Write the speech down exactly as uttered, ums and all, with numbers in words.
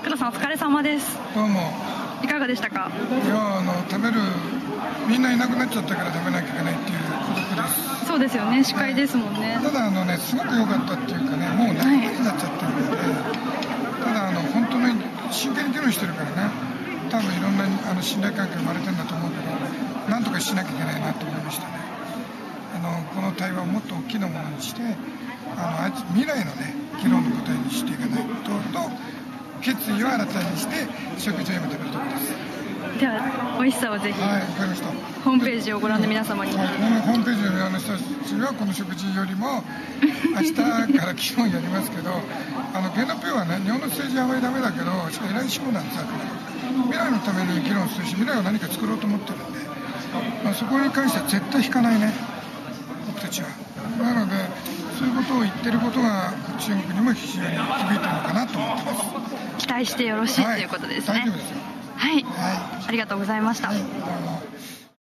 田さんお疲れ様です。 どうも。 いかがでしたか？ いやあの食べるみんないなくなっちゃったから食べなきゃいけないっていう孤独です。 そうですよね、司会ですもんね。 ただあのねすごく良かったっていうかね、もう仲間になっちゃってるので、はい、ただあの本当に真剣に議論してるからね、多分いろんなあの信頼関係生まれてるんだと思うけど、なんとかしなきゃいけないなと思いましたね。あのこの対話をもっと大きなものにして、あの未来のね議論の答えにしていかないとと決意を新たにして食事を今食べるところです。 では美味しさをぜひ、 はい、わかりました。 ホームページをご覧の皆様に、 はい、ホームページをご覧の人たちはこの食事よりも明日から昨日やりますけど、あのゲノペはね、日本の政治はあまりダメだけどしかも偉い志向なんですよ。未来のために議論するし、未来を何か作ろうと思ってるんで、まあ、そこに関しては絶対引かないね、僕たちは。なのでそういうことを言ってることが中国にも非常に響いてるのかなと思ってます。 期待してよろしい、はい、ということですね。 大丈夫ですよ。 はい、はい、ありがとうございました。 はい、